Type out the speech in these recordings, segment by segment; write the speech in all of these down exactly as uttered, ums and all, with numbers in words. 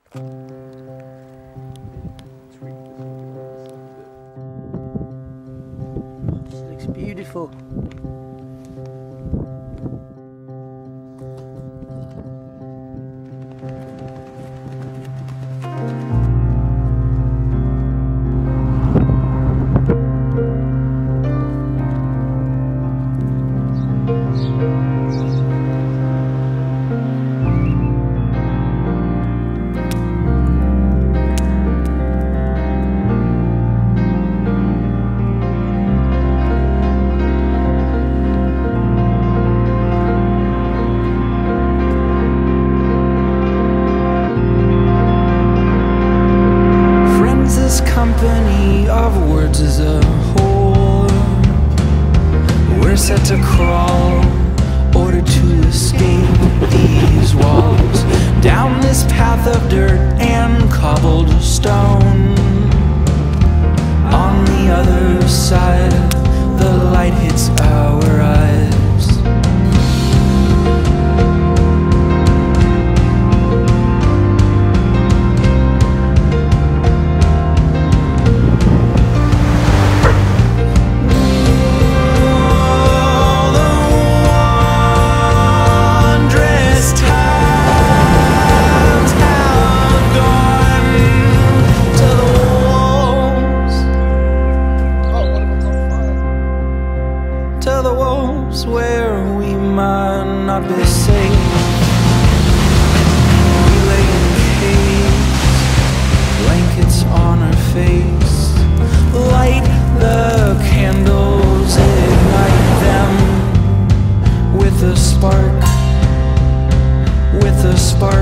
This looks beautiful. Company of words as a whole, we're set to crawl, ordered to escape these walls, down this path of dirt and cobbled stone. On the other side, the light hits our eyes. To the wolves where we might not be safe. We lay in caves, blankets on our face. Light the candles, ignite them with a spark, with a spark.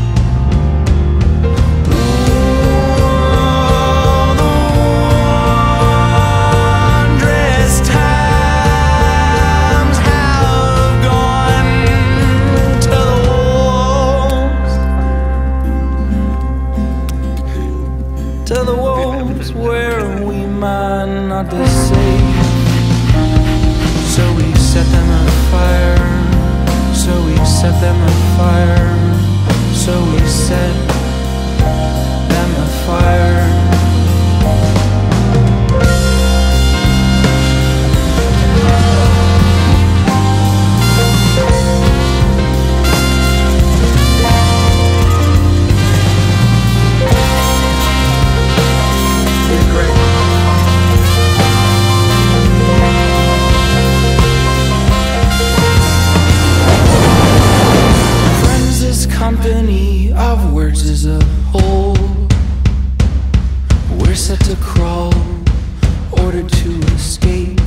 To the wolves where we might not be safe. So we set them afire, so we set them afire, so we set them afire. Company of words as a whole, we're set to crawl, ordered to escape